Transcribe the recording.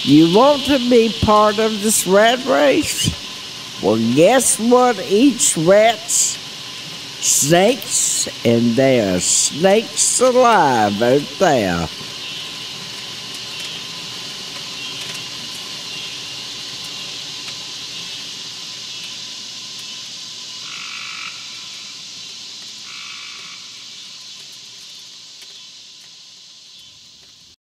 You want to be part of this rat race? Well, guess what? Each rat's snakes, and they are snakes alive out there.